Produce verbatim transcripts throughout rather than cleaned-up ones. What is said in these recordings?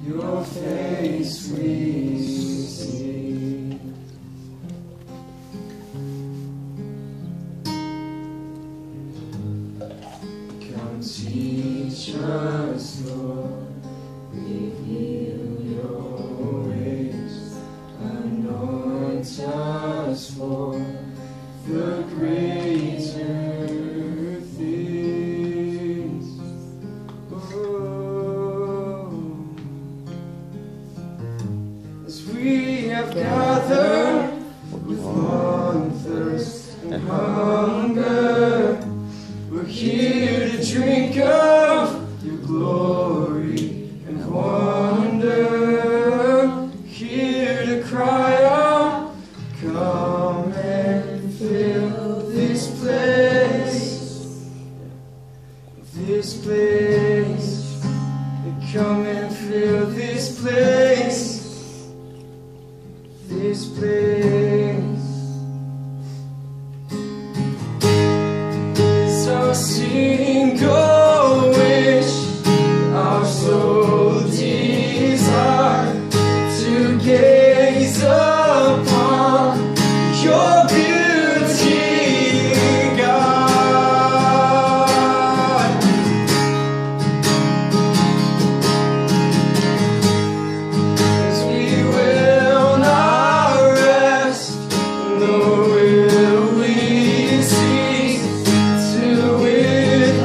Your face we see. Come teach us, Lord, reveal your ways, anoint us for the greater things. Oh, as we have gathered with one thirst and hunger, we're here to drink of your glory and wonder, here to cry out, come and fill this place, this place, come and fill this place, this place. So single wish our soul desire to gaze upon your beauty, God. As we will not rest, nor will we cease to withhold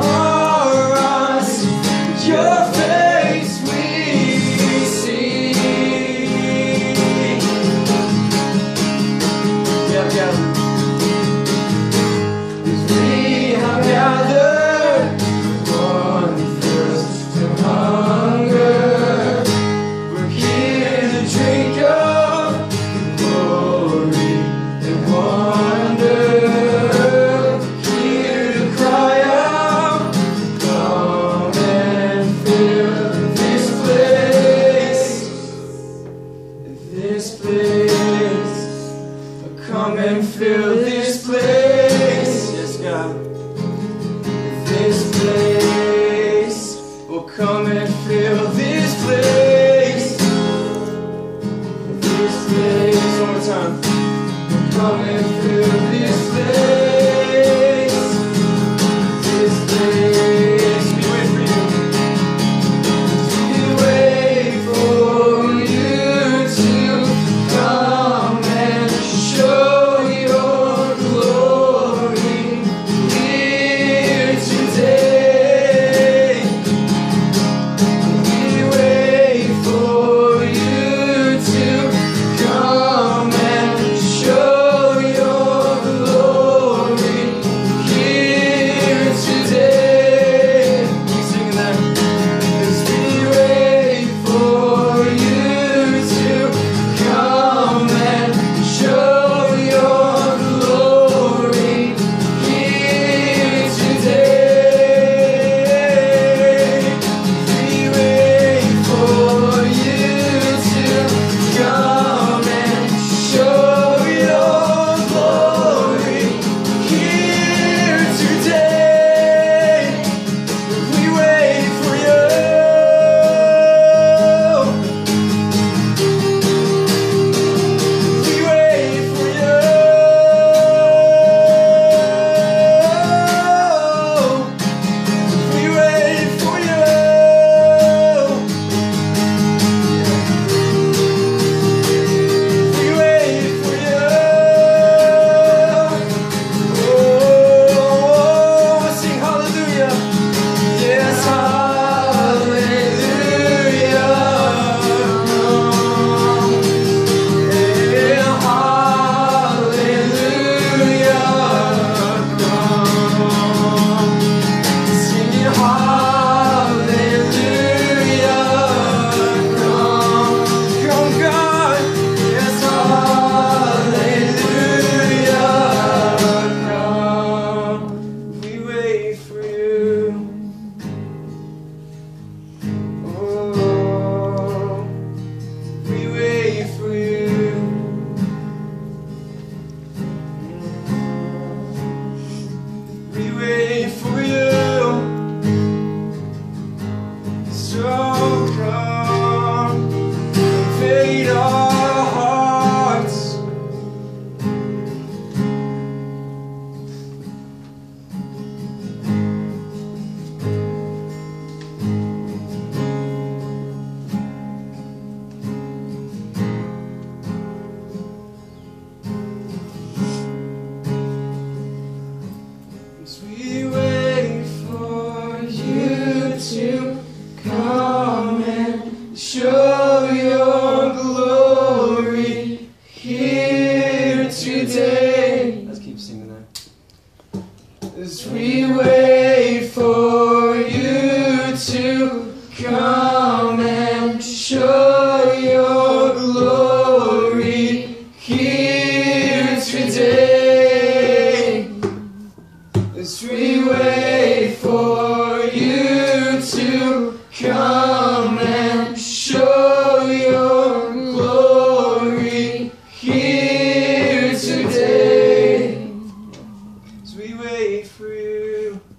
we wait for you.